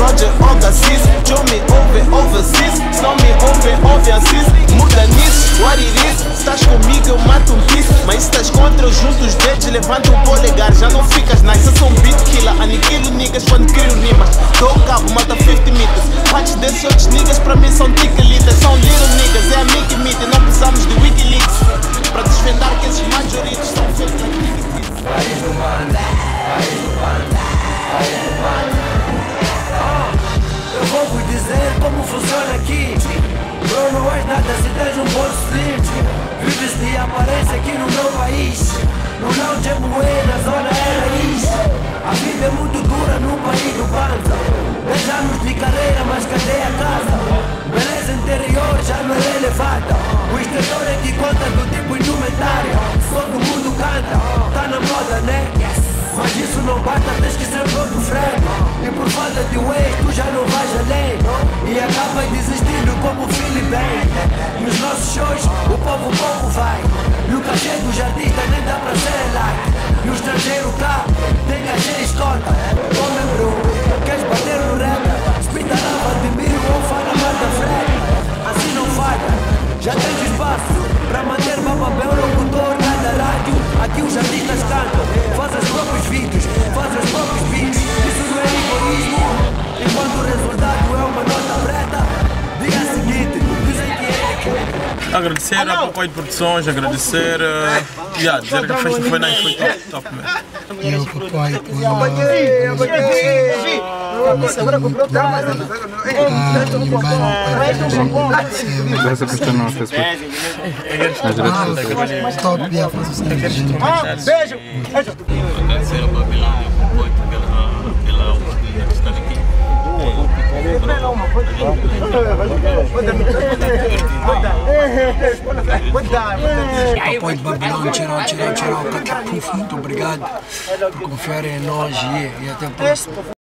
Roger, Olga, Cis. Show me overseas. Se não me ouve assim. Muda nisso, what it is. Se estás comigo eu mato um kiss. Mas se estás contra eu junto os dedos, levanto o polegar. Já não ficas nice, eu sou um beat killer. Aniquilo niggas quando crio rimas. Dou o cabo, mata 50 meters. Hats desses outros niggas pra mim são ticklitas. São little niggas, é a Mickey Meet. Não precisamos de Wikileaks pra desvendar que esses majoritos são feitos like Nicky. País do mano, país do mano, país do mano. Eu vou vos dizer como funciona aqui. Bro, não és nada se tens um bom street. Vives de aparência aqui no meu país. No lounge é moer, na zona é raiz. A vida é muito dura no país do Banza. 10 anos de carreira, mas cadê a casa? Beleza interior já não é elevada. O exterior é que conta do tipo indumentária. Todo mundo canta, tá na moda, né? Mas isso não basta, tens que ser todo freio. E por falta de way, tu já não vais além. E acaba desistindo como o Philly bem. Nos nossos shows, o povo pouco vai. E o cachê dos artistas nem dá pra ser like. E o estrangeiro cá, tem cachê e escolta. Ô meu bro, queres bater no rap? Spita lava de mil ou fala mata frete. Assim não falha, já tens espaço pra manter bababel locutor da rádio. Aqui os artistas cantam, faz os próprios vídeos, faz os próprios beats. Isso não é egoísmo. Enquanto o resultado é uma nota preta. Dia seguinte, dizem que é. Agradecer ao Papai de Produções, agradecer. Dizer que a festa foi nice, foi top mesmo. E o Papai Essa questão no Facebook. Top, e a fazer Beijo! Agradecer ao Babilão e ao Papai pela oportunidade de estar aqui. Papai de Babilão, tchau, muito obrigado por confiarem em nós e até a próxima.